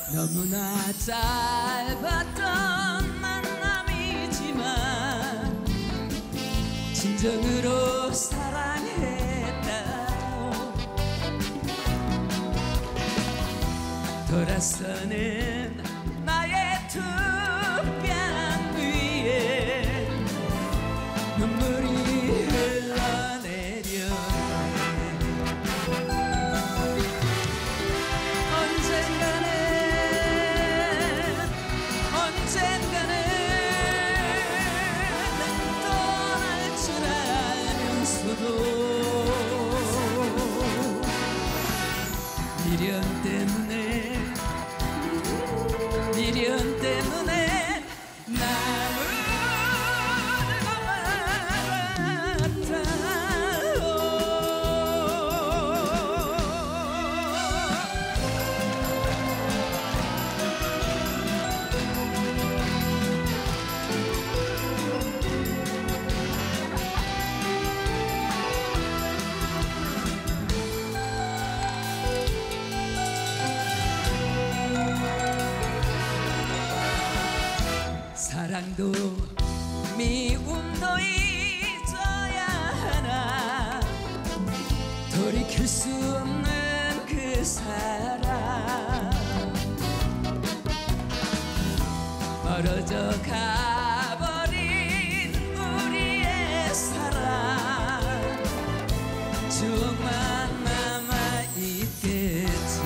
너무나 짧았던 만남이지만 진정으로 사랑했다. 돌아서는 나의 두 뺨 위에 눈물이 흘러내려 언젠가는 떠날 줄 알면서도 미련 때문에 남을 것 같아. 사랑도 미움도 잊어야 하나. 돌이킬 수 없는 그 사랑. 멀어져 가버린 우리의 사랑. 추억만 남아있겠지.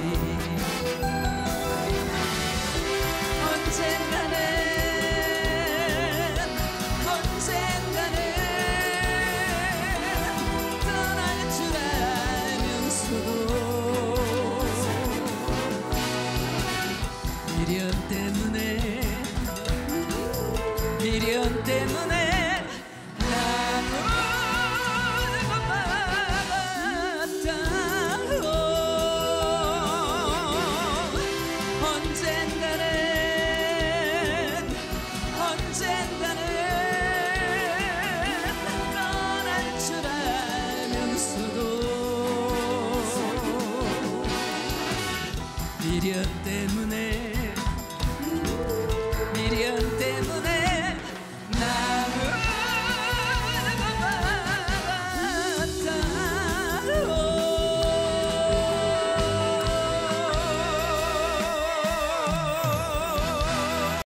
미련 때문에 난 울고 말았다. 언젠가는 떠날 줄 알면서도 미련